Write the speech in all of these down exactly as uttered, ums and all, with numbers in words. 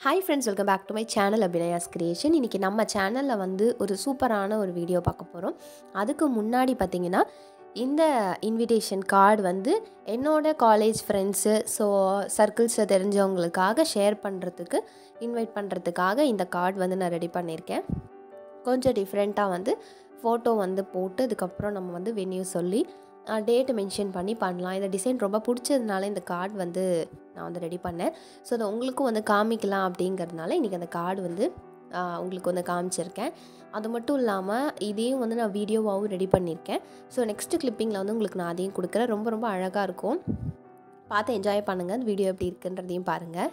Hi friends, welcome back to my channel Abhinaya's Creation. இன்னைக்கு நம்ம சேனலில் வந்து ஒரு சூப்பரான ஒரு வீடியோ பார்க்க போகிறோம். அதுக்கு முன்னாடி பார்த்தீங்கன்னா இந்த இன்விடேஷன் கார்டு வந்து என்னோட காலேஜ் ஃப்ரெண்ட்ஸு ஸோ சர்க்கிள்ஸில் தெரிஞ்சவங்களுக்காக ஷேர் பண்ணுறதுக்கு இன்வைட் பண்ணுறதுக்காக இந்த கார்டு வந்து நான் ரெடி பண்ணியிருக்கேன். கொஞ்சம் டிஃப்ரெண்ட்டாக வந்து ஃபோட்டோ வந்து போட்டு அதுக்கப்புறம் நம்ம வந்து வென்யூ சொல்லி டேட்டு மென்ஷன் பண்ணி பண்ணலாம். இந்த டிசைன் ரொம்ப பிடிச்சதுனால இந்த கார்டு வந்து நான் வந்து ரெடி பண்ணேன். ஸோ அதை உங்களுக்கும் வந்து காமிக்கலாம் அப்படிங்கிறதுனால இன்றைக்கி அந்த கார்டு வந்து உங்களுக்கு வந்து காமிச்சிருக்கேன். அது மட்டும் இல்லாமல் இதையும் வந்து நான் வீடியோவாகவும் ரெடி பண்ணியிருக்கேன். ஸோ நெக்ஸ்ட்டு கிளிப்பிங்கில் வந்து உங்களுக்கு நான் அதையும் கொடுக்குறேன். ரொம்ப ரொம்ப அழகாக இருக்கும், பார்த்து என்ஜாய் பண்ணுங்கள். அந்த வீடியோ எப்படி இருக்குன்றதையும் பாருங்கள்.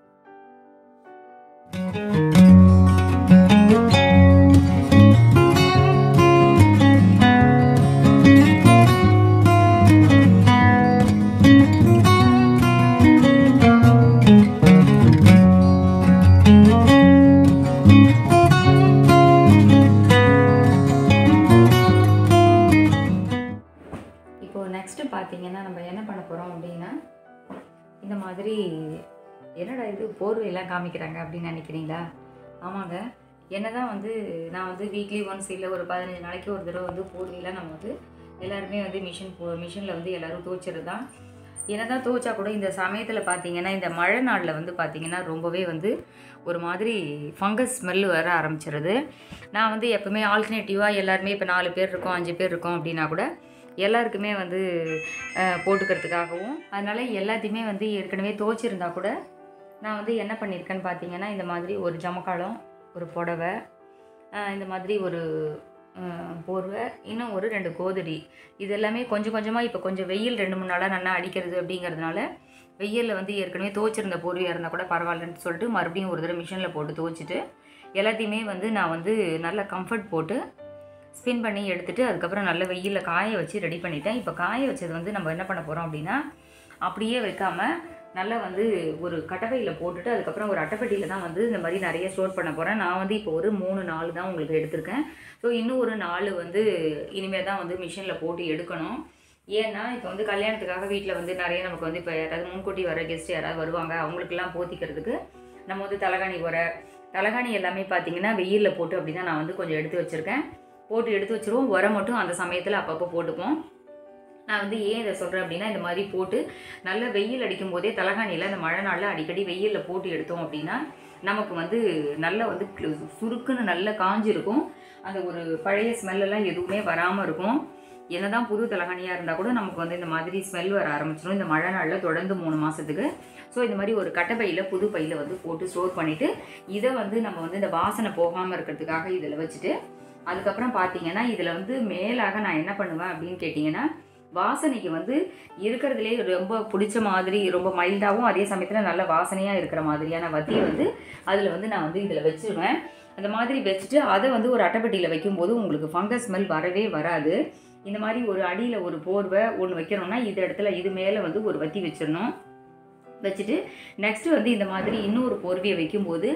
நெக்ஸ்ட்டு பார்த்தீங்கன்னா நம்ம என்ன பண்ண போகிறோம் அப்படின்னா, இந்த மாதிரி என்னடா இது போர்வையெல்லாம் காமிக்கிறாங்க அப்படின்னு நினைக்கிறீங்களா? ஆமாங்க, என்ன தான் வந்து நான் வந்து வீக்லி ஒன்ஸ் இல்லை ஒரு பதினஞ்சு நாளைக்கு ஒரு தடவை வந்து போர்வையெல்லாம் நம்ம வந்து எல்லாருமே வந்து மிஷின் போ மிஷினில் வந்து எல்லோரும் துவைச்சிரு தான். என்ன தான் துவைச்சா கூட இந்த சமயத்தில் பார்த்தீங்கன்னா இந்த மழை நாளில் வந்து பார்த்திங்கன்னா ரொம்பவே வந்து ஒரு மாதிரி ஃபங்கஸ் ஸ்மெல்லு வர ஆரம்பிச்சிருது. நான் வந்து எப்போவுமே ஆல்டர்னேட்டிவாக எல்லாருமே இப்போ நாலு பேர் இருக்கோம் அஞ்சு பேர் இருக்கோம் அப்படின்னா கூட எல்லாருக்குமே வந்து போட்டுக்கிறதுக்காகவும், அதனால் எல்லாத்தையுமே வந்து ஏற்கனவே துவைச்சிருந்தா கூட நான் வந்து என்ன பண்ணியிருக்கேன்னு பார்த்தீங்கன்னா, இந்த மாதிரி ஒரு ஜமக்காலம், ஒரு புடவை, இந்த மாதிரி ஒரு போர்வை, இன்னும் ஒரு ரெண்டு கோதடி, இது எல்லாமே கொஞ்சம் கொஞ்சமாக இப்போ கொஞ்சம் வெயில் ரெண்டு மூணு நாளாக நல்லா அடிக்கிறது அப்படிங்கிறதுனால வெயிலில் வந்து ஏற்கனவே துவைச்சிருந்த போர்வையாக இருந்தால் கூட பரவாயில்லன்னு சொல்லிட்டு மறுபடியும் ஒரு தடவை மிஷினில் போட்டு துவைச்சிட்டு எல்லாத்தையுமே வந்து நான் வந்து நல்லா கம்ஃபர்ட் போட்டு ஸ்பின் பண்ணி எடுத்துகிட்டு அதுக்கப்புறம் நல்ல வெயிலில் காய வச்சு ரெடி பண்ணிட்டேன். இப்போ காய வச்சது வந்து நம்ம என்ன பண்ண போகிறோம் அப்படின்னா, அப்படியே வைக்காமல் நல்லா வந்து ஒரு கட்டப்பையில் போட்டுட்டு அதுக்கப்புறம் ஒரு அட்டைப்பெட்டியில் தான் வந்து இந்த மாதிரி நிறைய ஸ்டோர் பண்ண போகிறேன். நான் வந்து இப்போ ஒரு மூணு நாலு தான் உங்களுக்கு எடுத்திருக்கேன். ஸோ இன்னும் ஒரு நாலு வந்து இனிமேல் தான் வந்து மிஷினில் போட்டு எடுக்கணும். ஏன்னா இப்போ வந்து கல்யாணத்துக்காக வீட்டில் வந்து நிறைய நமக்கு வந்து இப்போ யாராவது முன்கூட்டி வர கெஸ்ட் யாராவது வருவாங்க, அவங்களுக்கெல்லாம் போத்திக்கிறதுக்கு நம்ம வந்து தலகாணி உரை தலகாணி எல்லாமே பார்த்திங்கன்னா வெயிலில் போட்டு அப்படி தான் நான் வந்து கொஞ்சம் எடுத்து வச்சுருக்கேன். போட்டு எடுத்து வச்சுருவோம். உரம் மட்டும் அந்த சமயத்தில் அப்பப்போ போட்டுப்போம். நான் வந்து ஏன் இதை சொல்கிறேன் அப்படின்னா, இந்த மாதிரி போட்டு நல்ல வெயில் அடிக்கும் போதே தலகாணியில் அந்த மழை நாளில் அடிக்கடி வெயிலில் போட்டு எடுத்தோம் அப்படின்னா நமக்கு வந்து நல்லா வந்து சுருக்குன்னு நல்லா காஞ்சிருக்கும். அந்த ஒரு பழைய ஸ்மெல்லெல்லாம் எதுவுமே வராமல் இருக்கும். என்ன தான் புது தலகாணியாக இருந்தால் கூட நமக்கு வந்து இந்த மாதிரி ஸ்மெல் வர ஆரம்பிச்சிடும் இந்த மழை நாளில் தொடர்ந்து மூணு மாதத்துக்கு. ஸோ இந்த மாதிரி ஒரு கட்டை பையில் புது பையில் வந்து போட்டு ஸ்டோர் பண்ணிவிட்டு இதை வந்து நம்ம வந்து இந்த வாசனை போகாமல் இருக்கிறதுக்காக இதில் வச்சுட்டு அதுக்கப்புறம் பார்த்தீங்கன்னா இதில் வந்து மேலாக நான் என்ன பண்ணுவேன் அப்படின்னு கேட்டிங்கன்னா, வாசனைக்கு வந்து இருக்கிறதுலே ரொம்ப பிடிச்ச மாதிரி ரொம்ப மைல்டாகவும் அதே சமயத்தில் நல்ல வாசனையாக இருக்கிற மாதிரியான வத்தியை வந்து அதில் வந்து நான் வந்து இதில் வச்சுருவேன். அந்த மாதிரி வச்சுட்டு அதை வந்து ஒரு அட்டைப்பெட்டியில் வைக்கும்போது உங்களுக்கு ஃபங்கஸ் ஸ்மெல் வரவே வராது. இந்த மாதிரி ஒரு அடியில் ஒரு போர்வை ஒன்று வைக்கிறோம்னா இது இடத்துல இது மேலே வந்து ஒரு வத்தி வச்சிடணும். வச்சுட்டு நெக்ஸ்ட்டு வந்து இந்த மாதிரி இன்னொரு போர்வையை வைக்கும்போது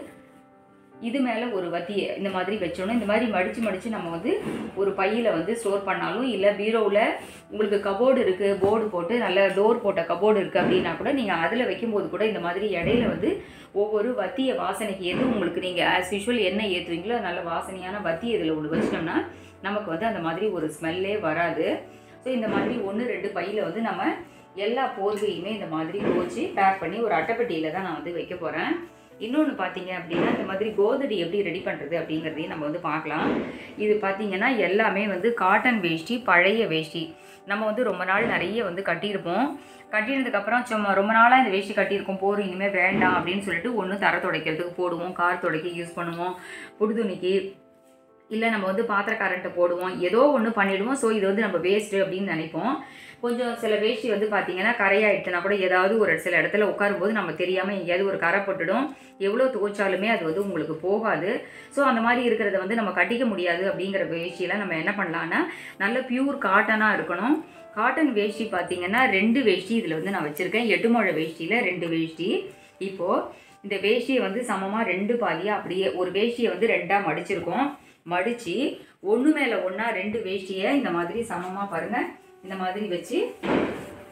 இது மேலே ஒரு வத்தியை இந்த மாதிரி வச்சோன்னா இந்த மாதிரி மடித்து மடித்து நம்ம வந்து ஒரு பையில் வந்து ஸ்டோர் பண்ணாலும், இல்லை பீரோவில் உங்களுக்கு கபோர்டு இருக்குது போர்டு போட்டு நல்ல டோர் போட்ட கபோர்டு இருக்குது அப்படின்னா கூட நீங்கள் அதில் வைக்கும்போது கூட இந்த மாதிரி இடையில வந்து ஒவ்வொரு வத்திய வாசனைக்கு எது உங்களுக்கு நீங்கள் ஆஸ் யூஷுவல் என்ன ஏற்றுவீங்களோ நல்ல வாசனையான வத்தி இதில் ஒன்று வச்சிட்டோம்னா நமக்கு வந்து அந்த மாதிரி ஒரு ஸ்மெல்லே வராது. ஸோ இந்த மாதிரி ஒன்று ரெண்டு பையில் வந்து நம்ம எல்லா போர்வையுமே இந்த மாதிரி துவைச்சி பேக் பண்ணி ஒரு அட்டைப்பெட்டியில் தான் நான் வந்து வைக்க போகிறேன். இன்னொன்று பார்த்தீங்க அப்படின்னா, இந்த மாதிரி கோதடி எப்படி ரெடி பண்ணுறது அப்படிங்கிறதையும் நம்ம வந்து பார்க்கலாம். இது பார்த்திங்கன்னா எல்லாமே வந்து காட்டன் வேஷ்டி, பழைய வேஷ்டி. நம்ம வந்து ரொம்ப நாள் நிறைய வந்து கட்டியிருப்போம். கட்டினதுக்கப்புறம் சும்மா ரொம்ப நாளாக இந்த வேஷ்டி கட்டியிருக்கோம் போகிறோம் இனிமேல் வேண்டாம் அப்படின்னு சொல்லிட்டு ஒன்று தர துடைக்கிறதுக்கு போடுவோம், கார் துடைக்க யூஸ் பண்ணுவோம், புடு துணிக்கு, இல்லை நம்ம வந்து பாத்திரக்காரன்ட்ட போடுவோம், ஏதோ ஒன்று பண்ணிவிடுவோம். ஸோ இது வந்து நம்ம வேஸ்ட்டு அப்படின்னு நினைப்போம். கொஞ்சம் சில வேஷ்டி வந்து பார்த்திங்கன்னா கரையாயிடுச்சுனா கூட ஏதாவது ஒரு சில இடத்துல உட்காரும்போது நம்ம தெரியாமல் எங்கேயாவது ஒரு கரை போட்டுடும். எவ்வளோ துவைச்சாலுமே அது வந்து உங்களுக்கு போகாது. ஸோ அந்த மாதிரி இருக்கிறத வந்து நம்ம கட்டிக்க முடியாது. அப்படிங்கிற வேஷ்டியெல்லாம் நம்ம என்ன பண்ணலான்னா, நல்ல பியூர் காட்டனாக இருக்கணும். காட்டன் வேஷ்டி பார்த்திங்கன்னா ரெண்டு வேஷ்டி இதில் வந்து நான் வச்சுருக்கேன். எட்டு முழ வேஷ்டியில் ரெண்டு வேஷ்டி. இப்போது இந்த வேஷ்டியை வந்து சமமாக ரெண்டு பாதியாக அப்படியே ஒரு வேஷ்டியை வந்து ரெண்டாக மடிச்சிருக்கோம். மடித்து ஒன்று மேலே ஒன்றா ரெண்டு வேஷ்டியை இந்த மாதிரி சமமாக பாருங்கள் இந்த மாதிரி வச்சு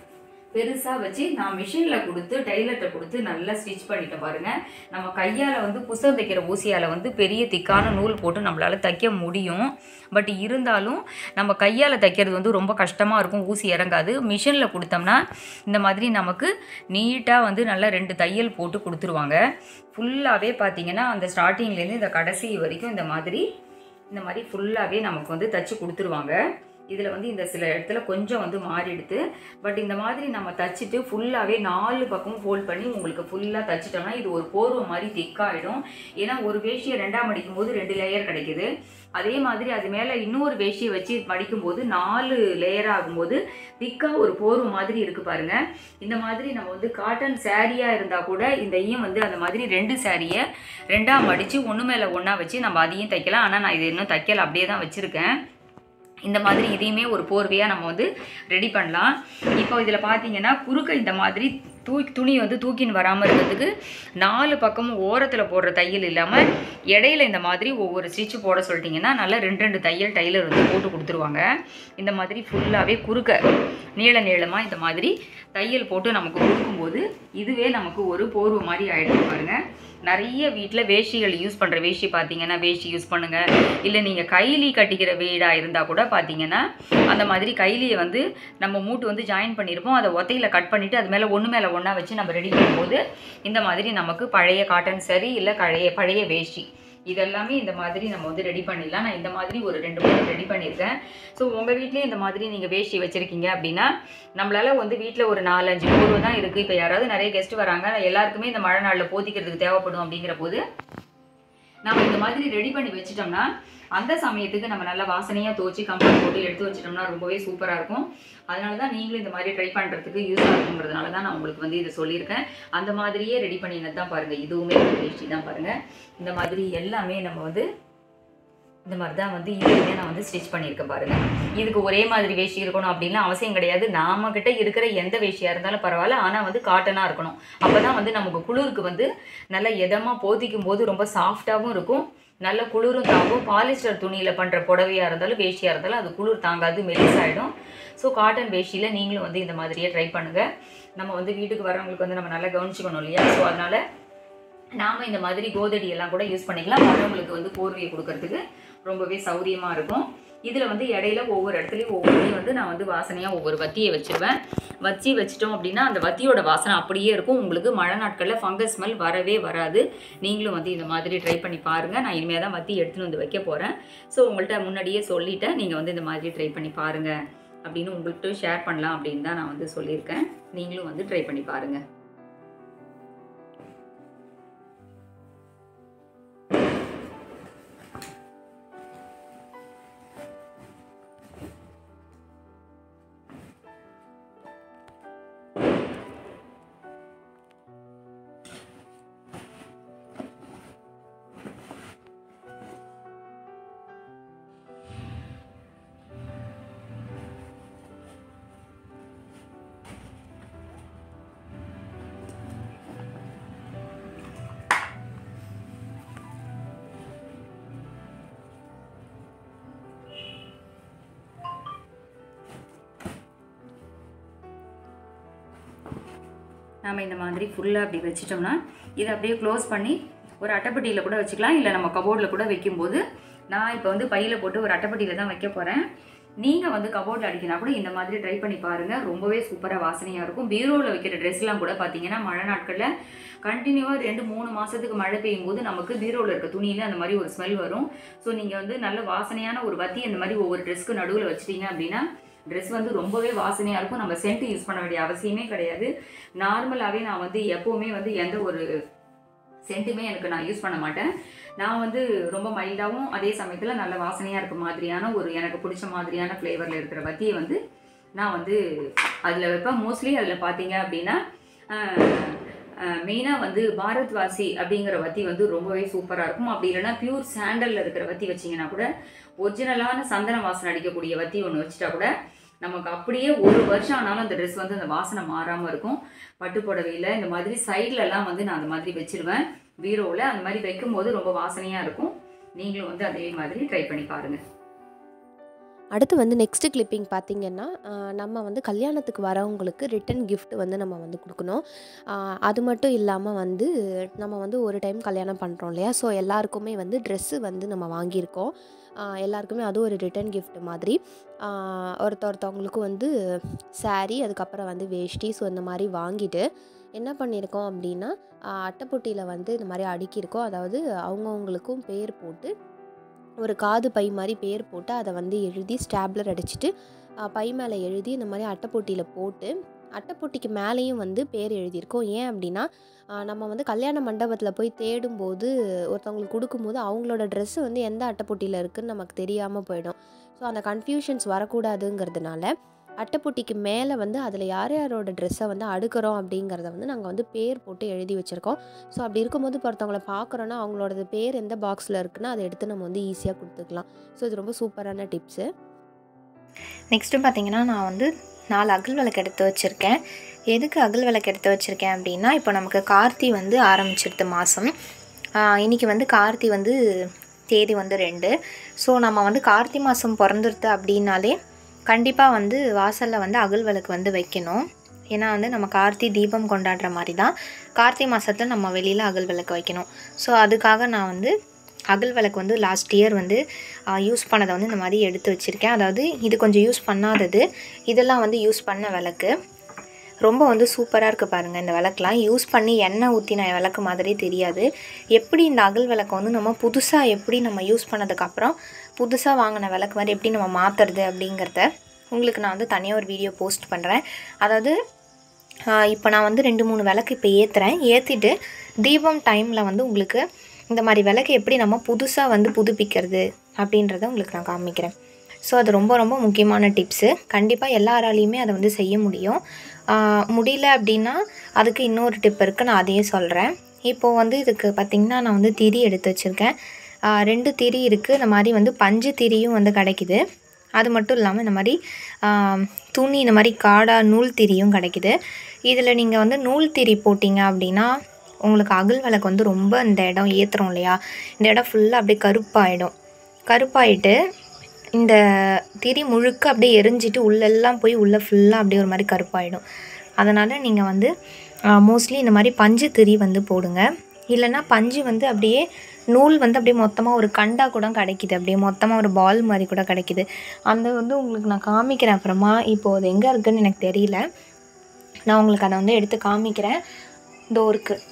பெருசாக வச்சு நான் மிஷினில் கொடுத்து டைலர்கிட்ட கொடுத்து நல்லா ஸ்டிச் பண்ணிட்டேன் பாருங்கள். நம்ம கையால் வந்து புஸ்தகம் தைக்கிற ஊசியால் வந்து பெரிய திக்கான நூல் போட்டு நம்மளால் தைக்க முடியும். பட் இருந்தாலும் நம்ம கையால் தைக்கிறது வந்து ரொம்ப கஷ்டமாக இருக்கும், ஊசி இறங்காது. மிஷினில் கொடுத்தோம்னா இந்த மாதிரி நமக்கு நீட்டாக வந்து நல்லா ரெண்டு தையல் போட்டு கொடுத்துருவாங்க. ஃபுல்லாகவே பார்த்திங்கன்னா அந்த ஸ்டார்டிங்லேருந்து இந்த கடைசி வரைக்கும் இந்த மாதிரி இந்த மாதிரி ஃபுல்லாகவே நமக்கு வந்து தைச்சி கொடுத்துருவாங்க. இதில் வந்து இந்த சில இடத்துல கொஞ்சம் வந்து மாறிடுது. பட் இந்த மாதிரி நம்ம தைச்சிட்டு ஃபுல்லாகவே நாலு பக்கமும் ஃபோல்ட் பண்ணி உங்களுக்கு ஃபுல்லாக தைச்சிட்டோம்னா இது ஒரு போர்வை மாதிரி திக்காகிடும். ஏன்னா ஒரு வேஷ்டியை ரெண்டாக மடிக்கும் போது ரெண்டு லேயர் கிடைக்குது. அதே மாதிரி அது மேலே இன்னொரு வேஷ்டியை வச்சு மடிக்கும்போது நாலு லேயர் ஆகும்போது திக்காக ஒரு போர்வை மாதிரி இருக்குது பாருங்கள். இந்த மாதிரி நம்ம வந்து காட்டன் சாரியாக இருந்தால் கூட இதையும் வந்து அந்த மாதிரி ரெண்டு சாரியை ரெண்டாக மடித்து ஒன்று மேலே ஒன்றா வச்சு நம்ம அதையும் தைக்கலாம். ஆனால் நான் இது இன்னும் தைக்கல, அப்படியே தான் வச்சுருக்கேன். இந்த மாதிரி இதையுமே ஒரு போர்வையாக நம்ம வந்து ரெடி பண்ணலாம். இப்போ இதில் பார்த்தீங்கன்னா குறுக்க இந்த மாதிரி தூக்கி துணி வந்து தூக்கின்னு வராமல் இருக்கிறதுக்கு நாலு பக்கமும் ஓரத்தில் போடுற தையல் இல்லாமல் இடையில இந்த மாதிரி ஒவ்வொரு ஸ்டிச்சு போட சொல்லிட்டிங்கன்னா நல்லா ரெண்டு ரெண்டு தையல் டைலர் வந்து போட்டு கொடுத்துருவாங்க. இந்த மாதிரி ஃபுல்லாகவே குறுக்க நீள நீளமாக இந்த மாதிரி தையல் போட்டு நமக்கு கொடுக்கும்போது இதுவே நமக்கு ஒரு போர்வை மாதிரி ஆகிடுது பாருங்கள். நிறைய வீட்டில் வேஷ்டிகள் யூஸ் பண்ணுற வேஷ்டி பார்த்தீங்கன்னா வேஷ்டி யூஸ் பண்ணுங்கள். இல்லை நீங்கள் கைலி கட்டிக்கிற வீடாக இருந்தால் கூட பார்த்தீங்கன்னா அந்த மாதிரி கைலியை வந்து நம்ம மூட்டு வந்து ஜாயின் பண்ணியிருப்போம், அதை ஒத்தையில் கட் பண்ணிவிட்டு அது மேலே ஒன்று மேலே ஒன்றா வச்சு நம்ம ரெடி பண்ணும்போது இந்த மாதிரி நமக்கு பழைய காட்டன் சரி இல்லை பழைய பழைய வேஷ்டி இதெல்லாமே இந்த மாதிரி நம்ம வந்து ரெடி பண்ணிடலாம். நான் இந்த மாதிரி ஒரு ரெண்டு மூணு ரெடி பண்ணியிருக்கேன். ஸோ உங்கள் வீட்லேயே இந்த மாதிரி நீங்கள் வேஷ்டி வச்சுருக்கீங்க அப்படின்னா நம்மளால் வந்து வீட்டில் ஒரு நாலஞ்சு போர்வை தான் இருக்குது. இப்போ யாராவது நிறைய கெஸ்ட் வராங்க, எல்லாருக்குமே இந்த மழை நாளில் போத்திக்கிறதுக்கு தேவைப்படும். அப்படிங்கிற போது நம்ம இந்த மாதிரி ரெடி பண்ணி வச்சிட்டோம்னா அந்த சமயத்துக்கு நம்ம நல்லா வாசனையாக துவச்சி கம்பெனி போட்டு எடுத்து வச்சிட்டோம்னா ரொம்பவே சூப்பராக இருக்கும். அதனால தான் நீங்களும் இந்த மாதிரி ட்ரை பண்ணுறதுக்கு யூஸ் ஆகுங்கிறதுனால தான் நான் உங்களுக்கு வந்து இதை சொல்லியிருக்கேன். அந்த மாதிரியே ரெடி பண்ணினது தான் பாருங்கள். இதுவுமே ஒரு வேஷ்டி தான் பாருங்கள். இந்த மாதிரி எல்லாமே நம்ம வந்து இந்த மாதிரி தான் வந்து இதுவுமே நான் வந்து ஸ்டிச் பண்ணியிருக்கேன் பாருங்கள். இதுக்கு ஒரே மாதிரி வேஷ்டி இருக்கணும் அப்படின்லாம் அவசியம் கிடையாது. நாம கிட்ட இருக்கிற எந்த வேஷ்டியாக இருந்தாலும் பரவாயில்ல, ஆனால் வந்து காட்டனாக இருக்கணும். அப்போ தான் வந்து நமக்கு குளிருக்கு வந்து நல்லா எதமாக போதிக்கும் போது ரொம்ப சாஃப்டாகவும் இருக்கும், நல்ல குளிரும் தாங்கும். பாலிஸ்டர் துணியில் பண்ணுற புடவையாக இருந்தாலும் வேஷ்டியாக இருந்தாலும் அது குளிர் தாங்காது, மெலிசாயிடும். ஸோ காட்டன் வேஷ்டியில் நீங்களும் வந்து இந்த மாதிரியே ட்ரை பண்ணுங்கள். நம்ம வந்து வீட்டுக்கு வரவங்களுக்கு வந்து நம்ம நல்லா கவனிச்சிக்கணும் இல்லையா? ஸோ அதனால் நாம் இந்த மாதிரி கோதடி எல்லாம் கூட யூஸ் பண்ணிக்கலாம். வரவங்களுக்கு வந்து போர்வையை கொடுக்கறதுக்கு ரொம்பவே சௌரியமாக இருக்கும். இதில் வந்து இடையில ஒவ்வொரு இடத்துலையும் ஒவ்வொன்றையும் வந்து நான் வந்து வாசனையாக ஒவ்வொரு வத்தியை வச்சுருவேன். வச்சு வச்சிட்டோம் அப்படின்னா அந்த வத்தியோட வாசனை அப்படியே இருக்கும். உங்களுக்கு மழை நாட்களில் ஃபங்கஸ் ஸ்மெல் வரவே வராது. நீங்களும் வந்து இந்த மாதிரி ட்ரை பண்ணி பாருங்கள். நான் இனிமேல் தான் வத்தி எடுத்துன்னு வந்து வைக்க போகிறேன். ஸோ உங்கள்கிட்ட முன்னாடியே சொல்லிவிட்டேன், நீங்கள் வந்து இந்த மாதிரி ட்ரை பண்ணி பாருங்கள் அப்படின்னு உங்கள்கிட்ட ஷேர் பண்ணலாம் அப்படின்னு தான் நான் வந்து சொல்லியிருக்கேன். நீங்களும் வந்து ட்ரை பண்ணி பாருங்கள். நாம் இந்த மாதிரி ஃபுல்லாக அப்படி வச்சிட்டோம்னா இதை அப்படியே க்ளோஸ் பண்ணி ஒரு அட்டைப்பட்டியில் கூட வச்சுக்கலாம். இல்லை நம்ம கபோர்டில் கூட வைக்கும்போது நான் இப்போ வந்து பையில் போட்டு ஒரு அட்டைப்பட்டியில் தான் வைக்க போகிறேன். நீங்கள் வந்து கபோர்டில் அடிக்கினா கூட இந்த மாதிரி ட்ரை பண்ணி பாருங்கள். ரொம்பவே சூப்பராக வாசனையாக இருக்கும். பீரோவில் வைக்கிற ட்ரெஸ்லாம் கூட பார்த்தீங்கன்னா மழை நாட்களில் கண்டினியூவாக ரெண்டு மூணு மாதத்துக்கு மழை பெய்யும் போது நமக்கு பீரோவில் இருக்க துணியில் அந்த மாதிரி ஒரு ஸ்மெல் வரும். ஸோ நீங்கள் வந்து நல்ல வாசனையான ஒரு வத்தி அந்த மாதிரி ஒவ்வொரு ட்ரெஸ்க்கு நடுவில் வச்சிட்டிங்க அப்படின்னா ட்ரெஸ் வந்து ரொம்பவே வாசனையாக இருக்கும். நம்ம சென்ட் யூஸ் பண்ண வேண்டிய அவசியமே கிடையாது. நார்மலாகவே நான் வந்து எப்போவுமே வந்து எந்த ஒரு சென்ட்டுமே எனக்கு நான் யூஸ் பண்ண மாட்டேன். நான் வந்து ரொம்ப மைல்டாகவும் அதே சமயத்தில் நல்ல வாசனையாக இருக்க மாதிரியான ஒரு எனக்கு பிடிச்ச மாதிரியான ஃப்ளேவரில் இருக்கிற வத்தியை வந்து நான் வந்து அதில் வைப்பேன். மோஸ்ட்லி அதில் பார்த்தீங்க அப்படின்னா மெயினாக வந்து பாரத்வாசி அப்படிங்கிற வத்தி வந்து ரொம்பவே சூப்பராக இருக்கும். அப்படி இல்லைன்னா பியூர் சாண்டலில் இருக்கிற வத்தி வச்சிங்கன்னா கூட ஒரிஜினலான சந்தன வாசனை அடிக்கக்கூடிய வத்தி ஒன்று வச்சுட்டா கூட நமக்கு அப்படியே ஒரு வருஷம் ஆனாலும் அந்த ட்ரெஸ் வந்து அந்த வாசனை மாறாமல் இருக்கும். பட்டு புடவையில் இந்த மாதிரி சைட்லலாம் வந்து நான் அந்த மாதிரி வச்சுருவேன் பீரோவில். அந்த மாதிரி வைக்கும்போது ரொம்ப வாசனையாக இருக்கும். நீங்களும் வந்து அதே மாதிரி ட்ரை பண்ணி பாருங்கள். அடுத்து வந்து நெக்ஸ்ட்டு கிளிப்பிங் பார்த்திங்கன்னா, நம்ம வந்து கல்யாணத்துக்கு வரவங்களுக்கு ரிட்டன் கிஃப்ட் வந்து நம்ம வந்து கொடுக்கணும். அது மட்டும் இல்லாமல் வந்து நம்ம வந்து ஒரு டைம் கல்யாணம் பண்ணுறோம் இல்லையா, ஸோ எல்லாருக்குமே வந்து ட்ரெஸ்ஸு வந்து நம்ம வாங்கியிருக்கோம். எல்லாருக்குமே அதுவும் ஒரு ரிட்டன் கிஃப்ட் மாதிரி. ஒருத்த ஒருத்தவங்களுக்கும் வந்து சாரீ, அதுக்கப்புறம் வந்து வேஷ்டி, ஸோ இந்த மாதிரி வாங்கிட்டு என்ன பண்ணியிருக்கோம் அப்படின்னா, அட்டைப்பொட்டியில் வந்து இந்த மாதிரி அடுக்கியிருக்கோம். அதாவது அவங்கவுங்களுக்கும் பேர் போட்டு ஒரு காது பை மாதிரி பேர் போட்டு அதை வந்து எழுதி ஸ்டாப்லர் அடிச்சுட்டு பை மேலே எழுதி இந்த மாதிரி அட்டைப்பொட்டியில் போட்டு அட்டைப்பொட்டிக்கு மேலேயும் வந்து பேர் எழுதியிருக்கோம். ஏன் அப்படின்னா, நம்ம வந்து கல்யாண மண்டபத்தில் போய் தேடும்போது ஒருத்தவங்களுக்கு கொடுக்கும்போது அவங்களோட ட்ரெஸ்ஸு வந்து எந்த அட்டைப்பொட்டியில் இருக்குதுன்னு நமக்கு தெரியாமல் போயிடும். ஸோ அந்த கன்ஃபியூஷன்ஸ் வரக்கூடாதுங்கிறதுனால அட்டைப்பொட்டிக்கு மேலே வந்து அதில் யார் யாரோட ட்ரெஸ்ஸை வந்து அடுக்கிறோம் அப்படிங்கிறத வந்து நாங்கள் வந்து பேர் போட்டு எழுதி வச்சுருக்கோம். ஸோ அப்படி இருக்கும்போது இப்போ ஒருத்தவங்களை பார்க்குறோன்னா அவங்களோட பேர் எந்த பாக்ஸில் இருக்குன்னா அதை எடுத்து நம்ம வந்து ஈஸியாக கொடுத்துக்கலாம். ஸோ இது ரொம்ப சூப்பரான டிப்ஸு. நெக்ஸ்ட்டு பார்த்திங்கன்னா, நான் வந்து நாலு அகல் விளக்கு எடுத்து வச்சுருக்கேன். எதுக்கு அகல் விளக்கு எடுத்து வச்சுருக்கேன் அப்படின்னா, இப்போ நமக்கு கார்த்தி வந்து ஆரம்பிச்சிடுது மாதம். இன்றைக்கி வந்து கார்த்தி வந்து தேதி வந்து ரெண்டு. ஸோ நம்ம வந்து கார்த்தி மாதம் பிறந்துருது அப்படின்னாலே கண்டிப்பாக வந்து வாசலில் வந்து அகல் விளக்கு வந்து வைக்கணும். ஏன்னா வந்து நம்ம கார்த்தி தீபம் கொண்டாடுற மாதிரி தான் கார்த்தி மாதத்தில் நம்ம வெளியில் அகல் விளக்கு வைக்கணும். ஸோ அதுக்காக நான் வந்து அகல் விளக்கு வந்து லாஸ்ட் இயர் வந்து யூஸ் பண்ணதை வந்து இந்த மாதிரி எடுத்து வச்சுருக்கேன். அதாவது இது கொஞ்சம் யூஸ் பண்ணாதது, இதெல்லாம் வந்து யூஸ் பண்ண விளக்கு. ரொம்ப வந்து சூப்பராக இருக்குது பாருங்கள். இந்த விளக்குலாம் யூஸ் பண்ணி எண்ணெய் ஊற்றின விளக்கு மாதிரி தெரியாது. எப்படி இந்த அகல் விளக்கை வந்து நம்ம புதுசாக எப்படி நம்ம யூஸ் பண்ணதுக்கப்புறம் புதுசாக வாங்கின விளக்கு மாதிரி எப்படி நம்ம மாற்றுறது அப்படிங்கிறத உங்களுக்கு நான் வந்து தனியாக ஒரு வீடியோ போஸ்ட் பண்ணுறேன். அதாவது இப்போ நான் வந்து ரெண்டு மூணு விளக்கு இப்போ ஏற்றுறேன். ஏற்றிட்டு தீபம் டைமில் வந்து உங்களுக்கு இந்த மாதிரி விளக்கு எப்படி நம்ம புதுசாக வந்து புதுப்பிக்கிறது அப்படின்றத உங்களுக்கு நான் காமிக்கிறேன். ஸோ அது ரொம்ப ரொம்ப முக்கியமான டிப்ஸு. கண்டிப்பாக எல்லாராலையுமே அதை வந்து செய்ய முடியும். முடியல அப்படின்னா அதுக்கு இன்னொரு டிப் இருக்குது, நான் அதையும் சொல்கிறேன். இப்போது வந்து இதுக்கு பார்த்திங்கன்னா, நான் வந்து திரி எடுத்து வச்சுருக்கேன். ரெண்டு திரி இருக்குது. இந்த மாதிரி வந்து பஞ்சு திரியும் வந்து கிடைக்கிது. அது மட்டும் இல்லாமல் இந்த மாதிரி துணி இந்த மாதிரி காடா நூல் திரியும் கிடைக்கிது. இதில் நீங்கள் வந்து நூல் திரி போட்டிங்க அப்படின்னா உங்களுக்கு அகல் விளக்கு வந்து ரொம்ப இந்த இடம் ஏற்றுறோம் இல்லையா, இந்த இடம் ஃபுல்லாக அப்படியே கருப்பாயிடும். கருப்பாயிட்டு இந்த திரி முழுக்க அப்படியே எரிஞ்சிட்டு உள்ளெல்லாம் போய் உள்ளே ஃபுல்லாக அப்படியே ஒரு மாதிரி கருப்பாயிடும். அதனால் நீங்கள் வந்து மோஸ்ட்லி இந்த மாதிரி பஞ்சு திரி வந்து போடுங்க. இல்லைன்னா பஞ்சு வந்து அப்படியே நூல் வந்து அப்படியே மொத்தமாக ஒரு கண்டா கூட கிடைக்கிது. அப்படியே மொத்தமாக ஒரு பால் மாதிரி கூட கிடைக்கிது. அந்த வந்து உங்களுக்கு நான் காமிக்கிறேன் அப்புறமா. இப்போது அது எங்கே இருக்குதுன்னு எனக்கு தெரியல. நான் உங்களுக்கு அதை வந்து எடுத்து காமிக்கிறேன். இதோ இருக்குது.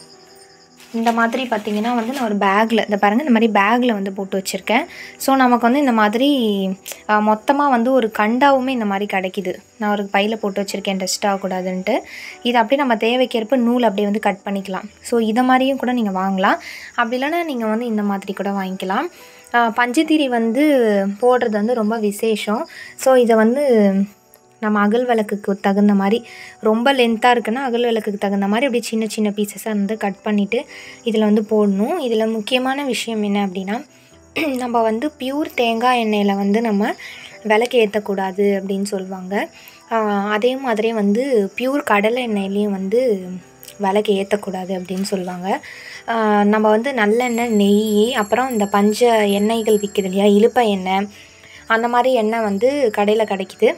இந்த மாதிரி பார்த்திங்கன்னா வந்து நான் ஒரு பேக்கில் இந்த பாருங்கள், இந்த மாதிரி பேக்கில் வந்து போட்டு வச்சுருக்கேன். ஸோ நமக்கு வந்து இந்த மாதிரி மொத்தமாக வந்து ஒரு கண்டாவுமே இந்த மாதிரி கிடைக்கிது. நான் ஒரு பையில் போட்டு வச்சுருக்கேன் டஸ்ட் ஆகக்கூடாதுன்ட்டு. இது அப்படியே நம்ம தேவைக்கேற்ப நூல் அப்படியே வந்து கட் பண்ணிக்கலாம். ஸோ இதை மாதிரியும் கூட நீங்கள் வாங்கலாம். அப்படி இல்லைன்னா நீங்கள் வந்து இந்த மாதிரி கூட வாங்கிக்கலாம். பஞ்சுத்திரி வந்து போடுறது வந்து ரொம்ப விசேஷம். ஸோ இதை வந்து நம்ம அகல் விளக்குக்கு தகுந்த மாதிரி ரொம்ப லென்த்தாக இருக்குன்னா அகல் விளக்குக்கு தகுந்த மாதிரி அப்படியே சின்ன சின்ன பீசஸாக வந்து கட் பண்ணிவிட்டு இதில் வந்து போடணும். இதில் முக்கியமான விஷயம் என்ன அப்படின்னா, நம்ம வந்து பியூர் தேங்காய் எண்ணெயில் வந்து நம்ம விளக்கு ஏற்றக்கூடாது அப்படின்னு சொல்லுவாங்க. அதே மாதிரி வந்து பியூர் கடலை எண்ணெயிலையும் வந்து விளக்கு ஏற்றக்கூடாது அப்படின்னு சொல்லுவாங்க. நம்ம வந்து நல்லெண்ணெய், நெய், அப்புறம் இந்த பஞ்ச எண்ணெய்கள் விற்கிது இல்லையா, இலுப்பை எண்ணெய், அந்த மாதிரி எண்ணெய் வந்து கடையில் கிடைக்கிது.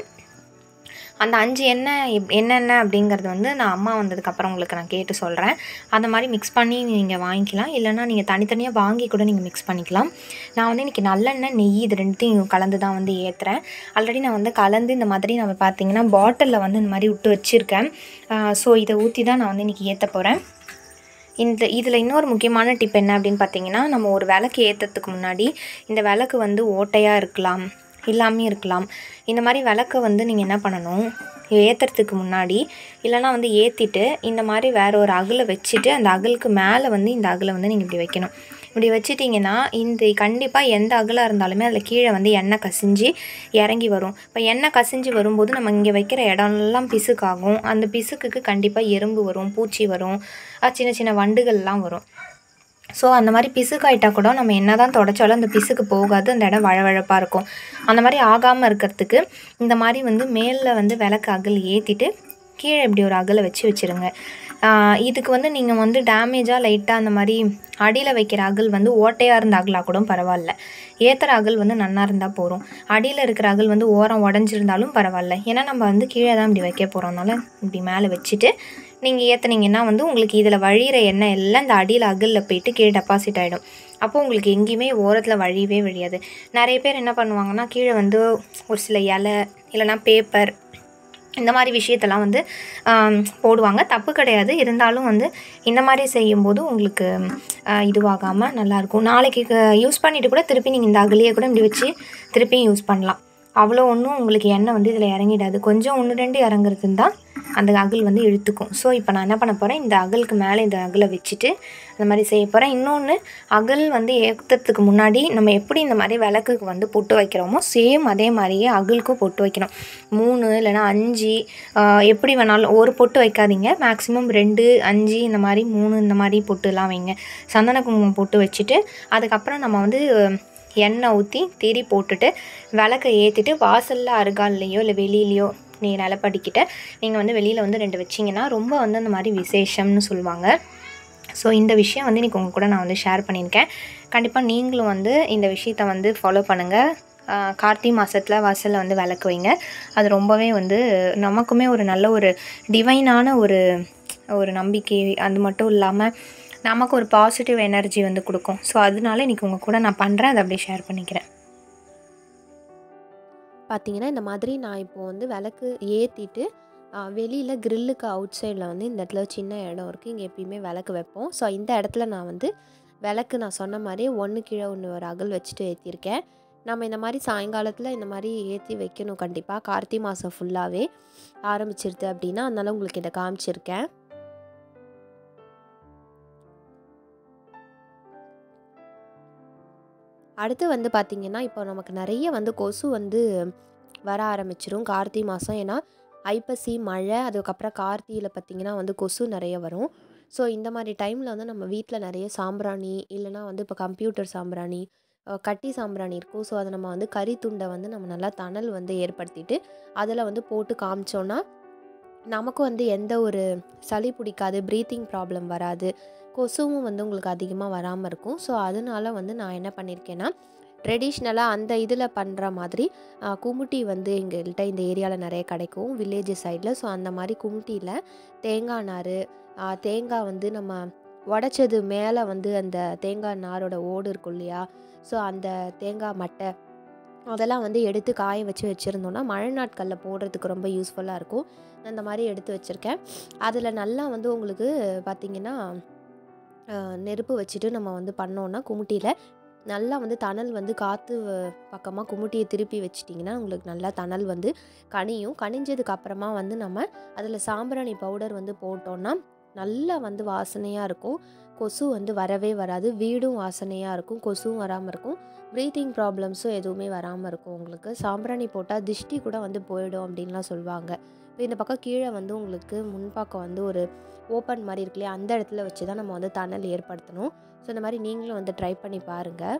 அந்த அஞ்சு எண்ணெய் என்னென்ன அப்படிங்கிறது வந்து நான் அம்மா வந்ததுக்கப்புறம் உங்களுக்கு நான் கேட்டு சொல்கிறேன். அந்த மாதிரி மிக்ஸ் பண்ணி நீங்கள் வாங்கிக்கலாம். இல்லைனா நீங்கள் தனித்தனியாக வாங்கி கூட நீங்கள் மிக்ஸ் பண்ணிக்கலாம். நான் வந்து இன்றைக்கி நல்லெண்ணெய், நெய் இது ரெண்டுத்தையும் கலந்து தான் வந்து ஏற்றுறேன். ஆல்ரெடி நான் வந்து கலந்து இந்த மாதிரி நம்ம பார்த்திங்கன்னா பாட்டிலில் வந்து இந்த மாதிரி விட்டு வச்சுருக்கேன். ஸோ இதை ஊற்றி தான் நான் வந்து இன்றைக்கி ஏற்ற போகிறேன். இந்த இதில் இன்னொரு முக்கியமான டிப் என்ன அப்படின்னு பார்த்தீங்கன்னா, நம்ம ஒரு விளக்கு ஏற்றுறதுக்கு முன்னாடி இந்த விளக்கு வந்து ஓட்டையாக இருக்கலாம், இல்லாமல் இருக்கலாம். இந்த மாதிரி விளக்க வந்து நீங்கள் என்ன பண்ணணும், ஏற்றுறதுக்கு முன்னாடி இல்லைனா வந்து ஏற்றிட்டு இந்த மாதிரி வேறு ஒரு அகலை வச்சுட்டு அந்த அகலுக்கு மேலே வந்து இந்த அகலை வந்து நீங்கள் இப்படி வைக்கணும். இப்படி வச்சிட்டிங்கன்னா இந்த கண்டிப்பாக எந்த அகலாக இருந்தாலுமே அதில் கீழே வந்து எண்ணெய் கசிஞ்சு இறங்கி வரும். இப்போ எண்ணெய் கசிஞ்சு வரும்போது நம்ம இங்கே வைக்கிற இடம்லாம் பிசுக்காகும். அந்த பிசுக்குக்கு கண்டிப்பாக எறும்பு வரும், பூச்சி வரும், சின்ன சின்ன வண்டுகள்லாம் வரும். ஸோ அந்த மாதிரி பிசுக்காயிட்டால் கூட நம்ம என்ன தான் தொடச்சாலும் அந்த பிசுக்கு போகாது, அந்த இடம் வழவழப்பாக இருக்கும். அந்த மாதிரி ஆகாமல் இருக்கிறதுக்கு இந்த மாதிரி வந்து மேலில் வந்து விளக்கு அகல் ஏற்றிட்டு கீழே இப்படி ஒரு அகலை வச்சு வச்சுருங்க. இதுக்கு வந்து நீங்கள் வந்து டேமேஜாக லைட்டாக அந்த மாதிரி அடியில் வைக்கிற அகல் வந்து ஓட்டையாக இருந்த அகலாக கூட பரவாயில்ல. ஏற்றுற அகல் வந்து நன்னா இருந்தால் போகிறோம். அடியில் இருக்கிற அகல் வந்து ஓரம் உடஞ்சிருந்தாலும் பரவாயில்ல. ஏன்னா நம்ம வந்து கீழே தான் இப்படி வைக்க போகிறோம்னால இப்படி மேலே வச்சுட்டு நீங்கள் ஏற்றுனீங்கன்னா வந்து உங்களுக்கு இதில் வழிகிற எண்ணெய் எல்லாம் இந்த அடியில் அகலில் போயிட்டு கீழே டெபாசிட் ஆகிடும். அப்போது உங்களுக்கு எங்கேயுமே ஓரத்தில் வழியவே வழியாது. நிறைய பேர் என்ன பண்ணுவாங்கன்னா கீழே வந்து ஒரு சில இலை இல்லைனா பேப்பர் இந்த மாதிரி விஷயத்தெல்லாம் வந்து போடுவாங்க. தப்பு கிடையாது. இருந்தாலும் வந்து இந்த மாதிரி செய்யும்போது உங்களுக்கு இதுவாகாமல் நல்லாயிருக்கும். நாளைக்கு யூஸ் பண்ணிவிட்டு கூட திருப்பி நீங்கள் இந்த அகலியை கூட இப்படி வச்சு திருப்பியும் யூஸ் பண்ணலாம். அவ்வளோ ஒன்றும் உங்களுக்கு எண்ணெய் வந்து இதில் இறங்கிடாது. கொஞ்சம் ஒன்று ரெண்டு இறங்குறதுன்னு தான் அந்த அகல் வந்து இழுத்துக்கும். ஸோ இப்போ நான் என்ன பண்ண போகிறேன், இந்த அகலுக்கு மேலே இந்த அகலை வச்சுட்டு அந்த மாதிரி செய்ய போகிறேன். இன்னொன்று, அகல் வந்து ஏற்றுறதுக்கு முன்னாடி நம்ம எப்படி இந்த மாதிரி விளக்குக்கு வந்து பொட்டு வைக்கிறோமோ சேம் அதே மாதிரியே அகலுக்கும் பொட்டு வைக்கணும். மூணு இல்லைனா அஞ்சு எப்படி வேணாலும், ஒரு பொட்டு வைக்காதீங்க. மேக்ஸிமம் ரெண்டு அஞ்சு இந்த மாதிரி மூணு இந்த மாதிரி பொட்டுலாம் வைங்க. சந்தன குங்குமம் பொட்டு வச்சுட்டு அதுக்கப்புறம் நம்ம வந்து எண்ணெய் ஊற்றி திரி போட்டுட்டு விளக்கை ஏற்றிட்டு வாசலில் அருகால்லையோ இல்லை வெளியிலையோ நீ நிலப்படிக்கிட்ட நீங்கள் வந்து வெளியில் வந்து ரெண்டு வச்சிங்கன்னா ரொம்ப வந்து அந்த மாதிரி விசேஷம்னு சொல்லுவாங்க. ஸோ இந்த விஷயம் வந்து இன்றைக்கி உங்கள் கூட நான் வந்து ஷேர் பண்ணியிருக்கேன். கண்டிப்பாக நீங்களும் வந்து இந்த விஷயத்தை வந்து ஃபாலோ பண்ணுங்கள். கார்த்திகை மாதத்தில் வாசலில் வந்து விளக்கு வைங்க. அது ரொம்பவே வந்து நமக்குமே ஒரு நல்ல ஒரு டிவைனான ஒரு ஒரு நம்பிக்கை, அது மட்டும் இல்லாமல் நமக்கு ஒரு பாசிட்டிவ் எனர்ஜி வந்து கொடுக்கும். ஸோ அதனால இன்றைக்கி உங்கள் கூட நான் பண்ணுறேன், அதை அப்படியே ஷேர் பண்ணிக்கிறேன். பார்த்தீங்கன்னா இந்த மாதிரி நான் இப்போது வந்து விளக்கு ஏற்றிட்டு வெளியில் கிரில்லுக்கு அவுட் சைடில் வந்து இந்த இடத்துல சின்ன இடம் இருக்குது. இங்கே எப்பயுமே விளக்கு வைப்போம். ஸோ இந்த இடத்துல நான் வந்து விளக்கு நான் சொன்ன மாதிரி ஒன்று கீழே ஒன்று ஒரு அகல் வச்சுட்டு ஏற்றிருக்கேன். நம்ம இந்த மாதிரி சாயங்காலத்தில் இந்த மாதிரி ஏற்றி வைக்கணும். கண்டிப்பாக கார்த்திகை மாதம் ஃபுல்லாகவே ஆரம்பிச்சிருது அப்படின்னா, அதனால உங்களுக்கு இதை காமிச்சிருக்கேன். அடுத்து வந்து பார்த்திங்கன்னா இப்போ நமக்கு நிறைய வந்து கொசு வந்து வர ஆரம்பிச்சிரும் கார்த்திகை மாதம். ஏன்னா ஐப்பசி மழை, அதுக்கப்புறம் கார்த்திகையில் பார்த்திங்கன்னா வந்து கொசு நிறைய வரும். ஸோ இந்த மாதிரி டைமில் வந்து நம்ம வீட்டில் நிறைய சாம்பிராணி இல்லைனா வந்து இப்போ கம்ப்யூட்டர் சாம்பிராணி, கட்டி சாம்பிராணி இருக்கும். ஸோ அதை நம்ம வந்து கறி துண்டை வந்து நம்ம நல்லா தணல் வந்து ஏற்படுத்திட்டு அதில் வந்து போட்டு காமிச்சோன்னா நமக்கு வந்து எந்த ஒரு சளி பிடிக்காது, ப்ரீத்திங் ப்ராப்ளம் வராது, கொசுவும் வந்து உங்களுக்கு அதிகமாக வராமல் இருக்கும். ஸோ அதனால வந்து நான் என்ன பண்ணியிருக்கேன்னா ட்ரெடிஷ்னலாக அந்த இதில் பண்ணுற மாதிரி குமுட்டி வந்து எங்கள்கிட்ட இந்த ஏரியாவில் நிறைய கிடைக்கும் வில்லேஜ் சைடில். ஸோ அந்த மாதிரி குமுட்டியில் தேங்காய் நார், தேங்காய் வந்து நம்ம உடச்சது மேலே வந்து அந்த தேங்காய் நாரோட ஓடு இருக்கும் இல்லையா, ஸோ அந்த தேங்காய் மட்டை அதெல்லாம் வந்து எடுத்து காய வச்சு வச்சுருந்தோன்னா மழை நாட்களில் போடுறதுக்கு ரொம்ப யூஸ்ஃபுல்லாக இருக்கும். அந்த மாதிரி எடுத்து வச்சுருக்கேன். அதில் நல்லா வந்து உங்களுக்கு பார்த்திங்கன்னா நெருப்பு வச்சுட்டு நம்ம வந்து பண்ணோன்னா குமுட்டியில் நல்லா வந்து தணல் வந்து காற்று பக்கமாக குமுட்டியை திருப்பி வச்சிட்டிங்கன்னா உங்களுக்கு நல்லா தணல் வந்து கனியும். கனிஞ்சதுக்கு அப்புறமா வந்து நம்ம அதில் சாம்பிராணி பவுடர் வந்து போட்டோன்னா நல்லா வந்து வாசனையாக இருக்கும். கொசு வந்து வரவே வராது. வீடும் வாசனையாக இருக்கும், கொசுவும் வராமல் இருக்கும், ப்ரீத்திங் ப்ராப்ளம்ஸும் எதுவுமே வராமல் இருக்கும். உங்களுக்கு சாம்பிராணி போட்டால் திஷ்டி கூட வந்து போயிடும் அப்படின்லாம் சொல்லுவாங்க. இப்போ இந்த பக்கம் கீழே வந்து உங்களுக்கு முன்பக்கம் வந்து ஒரு ஓப்பன் மாதிரி இருக்கு இல்லையா, அந்த இடத்துல வச்சு தான் நம்ம வந்து தணல் ஏற்படுத்தணும். ஸோ இந்த மாதிரி நீங்களும் வந்து ட்ரை பண்ணி பாருங்கள்.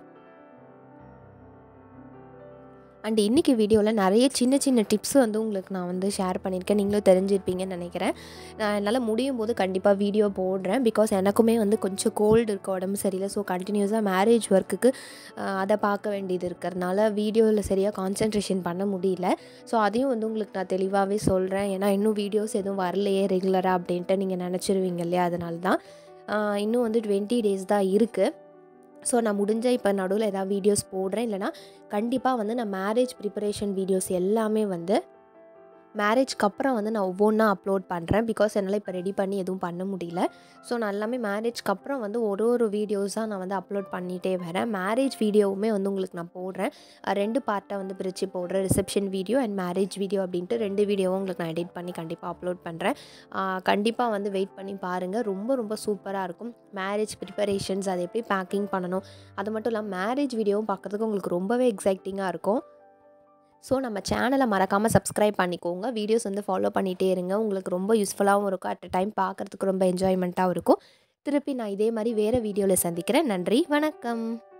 அண்ட் இன்றைக்கி வீடியோவில் நிறைய சின்ன சின்ன டிப்ஸ் வந்து உங்களுக்கு நான் வந்து ஷேர் பண்ணியிருக்கேன். நீங்களும் தெரிஞ்சிருப்பீங்கன்னு நினைக்கிறேன். நான் என்னால் முடியும் போது கண்டிப்பாக வீடியோ போடுறேன். பிகாஸ் எனக்குமே வந்து கொஞ்சம் கோல்டு இருக்குது, உடம்பு சரியில்லை. ஸோ கண்டினியூஸாக மேரேஜ் ஒர்க்குக்கு அதை பார்க்க வேண்டியது இருக்கிறதுனால வீடியோவில் சரியாக கான்சன்ட்ரேஷன் பண்ண முடியல. ஸோ அதையும் வந்து உங்களுக்கு நான் தெளிவாகவே சொல்கிறேன். ஏன்னா இன்னும் வீடியோஸ் எதுவும் வரலையே ரெகுலராக அப்படின்ட்டு நீங்கள் நினச்சிருவீங்க இல்லையா, அதனால தான். இன்னும் வந்து டுவெண்ட்டி டேஸ் தான் இருக்குது. ஸோ நான் முடிஞ்ச இப்போ நடுவில் ஏதாவது வீடியோஸ் போடுறேன். இல்லைனா கண்டிப்பாக வந்து நான் மேரேஜ் ப்ரிப்பரேஷன் வீடியோஸ் எல்லாமே வந்து மேரேஜ்க்கு அப்புறம் வந்து நான் ஒவ்வொன்றா அப்லோட் பண்ணுறேன். பிகாஸ் என்னால் இப்போ ரெடி பண்ணி எதுவும் பண்ண முடியல. ஸோ நான் எல்லாமே மேரேஜ்க்கு அப்புறம் வந்து ஒரு ஒரு வீடியோஸாக நான் வந்து அப்லோட் பண்ணிகிட்டே வரேன். மேரேஜ் வீடியோவுமே வந்து உங்களுக்கு நான் போடுறேன். ரெண்டு பார்ட்டாக வந்து பிரித்து போடுறேன். Reception video and marriage video அப்படின்ட்டு ரெண்டு வீடியோவும் உங்களுக்கு நான் எடிட் பண்ணி கண்டிப்பாக அப்லோட் பண்ணுறேன். கண்டிப்பாக வந்து வெயிட் பண்ணி பாருங்கள். ரொம்ப ரொம்ப சூப்பராக இருக்கும். மேரேஜ் ப்ரிப்பரேஷன்ஸ், அதை எப்படி பேக்கிங் பண்ணணும், அது மட்டும் இல்லாமல் மேரேஜ் வீடியோவும் பார்க்குறதுக்கு உங்களுக்கு ரொம்பவே எக்ஸைட்டிங்காக இருக்கும். ஸோ நம்ம சேனலை மறக்காமல் சப்ஸ்கிரைப் பண்ணிக்கோங்க. வீடியோஸ் வந்து ஃபாலோ பண்ணிகிட்டே இருங்க. உங்களுக்கு ரொம்ப யூஸ்ஃபுல்லாகவும் இருக்கும். அட் அ டைம் பார்க்குறதுக்கு ரொம்ப என்ஜாய்மெண்ட்டாகவும் இருக்கும். திருப்பி நான் இதே மாதிரி வேறு வீடியோவில் சந்திக்கிறேன். நன்றி, வணக்கம்.